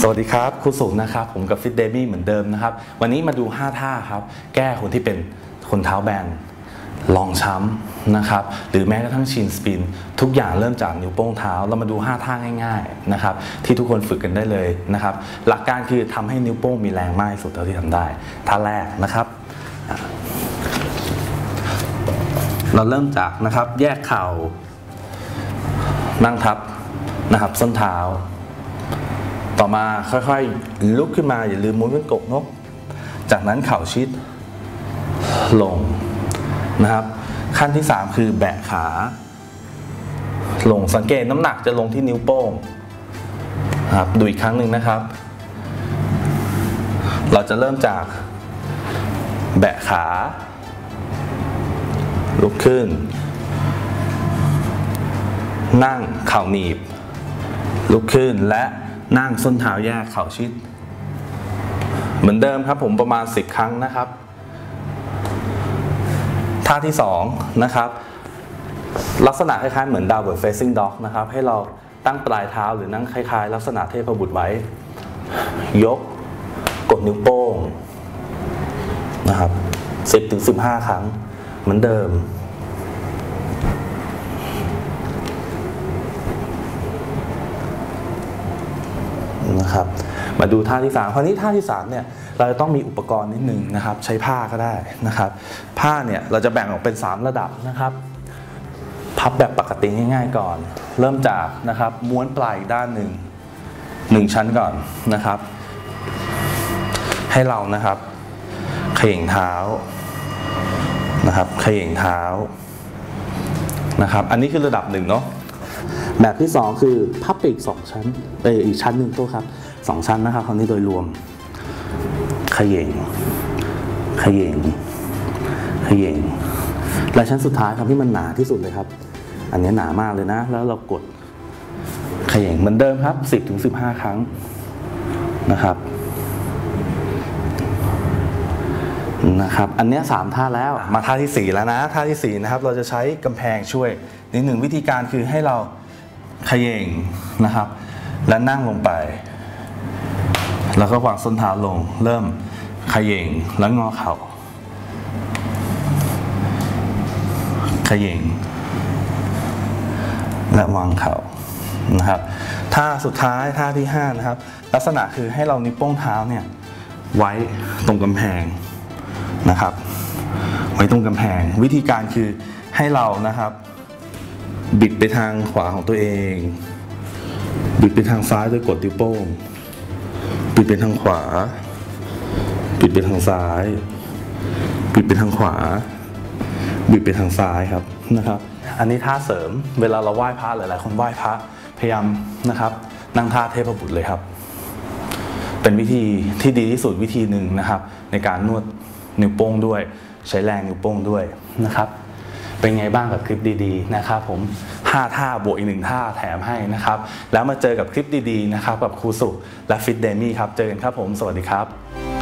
สวัสดีครับครูสุนะครับผมกับฟิตเดมี่เหมือนเดิมนะครับวันนี้มาดู5ท่าครับแก้คนที่เป็นคนเท้าแบนรองช้ำนะครับหรือแม้กระทั่งชินสปินทุกอย่างเริ่มจากนิ้วโป้งเท้าเรามาดู5ท่าง่ายๆนะครับที่ทุกคนฝึกกันได้เลยนะครับหลักการคือทำให้นิ้วโป้งมีแรงมากที่สุดเท่าที่ทำได้ท่าแรกนะครับเราเริ่มจากนะครับแยกเข่านั่งทับนะครับส้นเท้าต่อมาค่อยๆลุกขึ้นมาอย่าลืมม้วนเป็นกบนกจากนั้นเข่าชิดลงนะครับขั้นที่3คือแบะขาลงสังเกตน้ำหนักจะลงที่นิ้วโป้งครับดูอีกครั้งหนึ่งนะครับเราจะเริ่มจากแบะขาลุกขึ้นนั่งเข่าหนีบลุกขึ้นและนั่งส้นเท้าแยกเข่าชิดเหมือนเดิมครับผมประมาณ10ครั้งนะครับท่าที่2นะครับลักษณะคล้ายๆเหมือน downward facing dog นะครับให้เราตั้งปลายเท้าหรือนั่งคล้ายๆลักษณะเทพบุตรไว้ยกกดนิ้วโป้งนะครับ 10-15 ครั้งเหมือนเดิมนะครับมาดูท่าที่3คราวนี้ท่าที่3เนี่ยเราจะต้องมีอุปกรณ์นิดนึงนะครับใช้ผ้าก็ได้นะครับผ้าเนี่ยเราจะแบ่งออกเป็น3ระดับนะครับพับแบบปกติง่ายๆก่อนเริ่มจากนะครับม้วนปลายอีกด้านหนึ่ง1ชั้นก่อนนะครับให้เรานะครับเขย่งเท้านะครับเขย่งเท้านะครับอันนี้คือระดับ1เนาะแบบที่2คือพับไปอีก2ชั้นอีกชั้นหนึ่งตัวครับ2ชั้นนะครับคราวนี้โดยรวมเขย่งเขย่งเขย่งและชั้นสุดท้ายครับที่มันหนาที่สุดเลยครับอันนี้หนามากเลยนะแล้วเรากดเขย่งเหมือนเดิมครับ 10-15 ครั้งนะครับอันนี้3ท่าแล้วมาท่าที่4แล้วนะท่าที่4นะครับเราจะใช้กำแพงช่วยนิดหนึ่งวิธีการคือให้เราเขย่งนะครับและนั่งลงไปแล้วก็วางส้นเท้าลงเริ่มเขย่งแล้วงอเข่าเขย่งและวางเข่านะครับท่าสุดท้ายท่าที่5นะครับลักษณะคือให้เรานิ้วโป้งเท้าเนี่ยไว้ตรงกำแพงนะครับไว้ตรงกำแพงวิธีการคือให้เรานะครับบิดไปทางขวาของตัวเองบิดไปทางซ้ายโดยกดนิ้วโป้งบิดไปทางขวาบิดไปทางซ้ายบิดไปทางขวาบิดไปทางซ้ายครับนะครับอันนี้ท่าเสริมเวลาเราไหว้พระหลายๆคนไหว้พระพยายามนะครับนั่งท่าเทพบุตรเลยครับเป็นวิธีที่ดีที่สุดวิธีหนึ่งนะครับในการนวดนิ้วโป้งด้วยใช้แรงนิ้วโป้งด้วยนะครับเป็นไงบ้างกับคลิปดีๆนะครับผม5ท่าบวกอีก1ท่าแถมให้นะครับแล้วมาเจอกับคลิปดีๆนะครับกับครูสุและฟิตเดมี่ครับเจอกันครับผมสวัสดีครับ